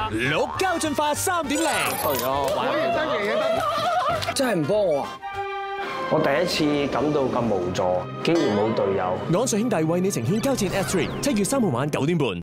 綠膠進化3.0。 衰咗，玩完真嘅得， 真係唔幫我啊！我第一次感到咁無助，竟然冇隊友。 昂瑞兄弟為你呈獻交戰 S3，7月3號晚9點半。